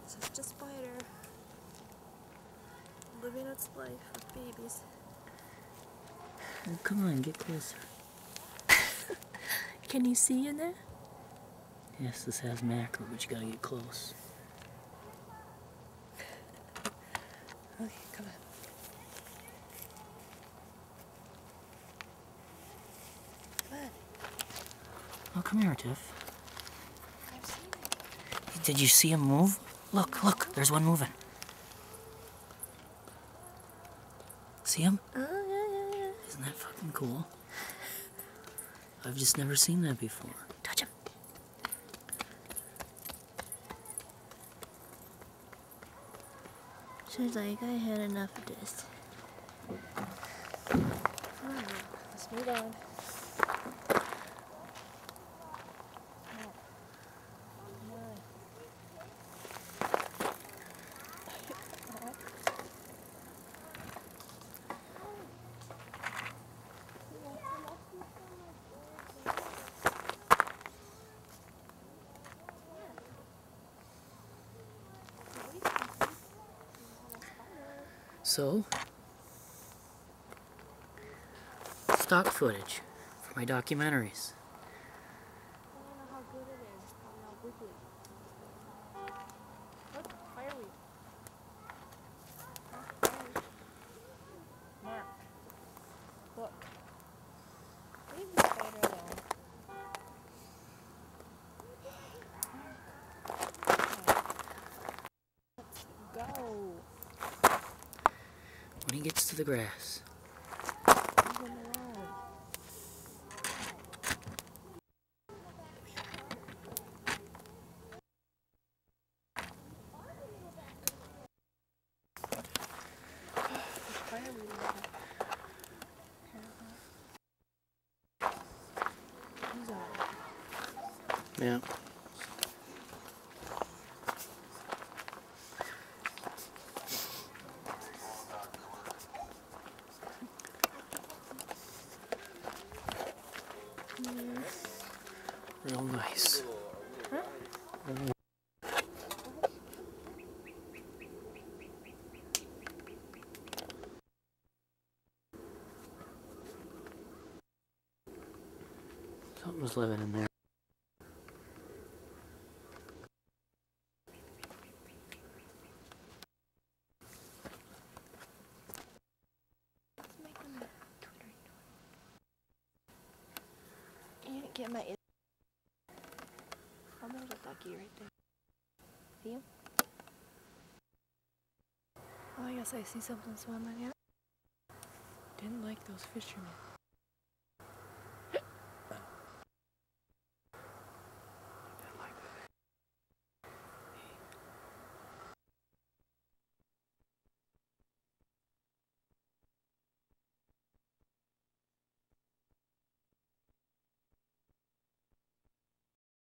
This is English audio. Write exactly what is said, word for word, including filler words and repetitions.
It's just a spider living its life with babies. Oh, come on, get closer. Can you see in there? Yes, this has mackerel, but you gotta get close. Okay, come on. Come on. Oh, come here, Tiff. I've seen it. Did you see him move? Look, look, there's one moving. See him? Oh, yeah, yeah, yeah. Isn't that fucking cool? I've just never seen that before. Touch him. She's like, I had enough of this. Alright, let's move on. So, stock footage for my documentaries. I don't know how good it is. Probably how wiggly. Look, fireweed. Mark. Look. Leave the spider alone. Let's go. When he gets to the grass. Leave him alone. Yeah. Real nice. Huh? Real Something's living in there. Can't get my. Oh, there's a ducky right there. See him? Oh, I guess I see something swimming. Yeah. Didn't like those fishermen.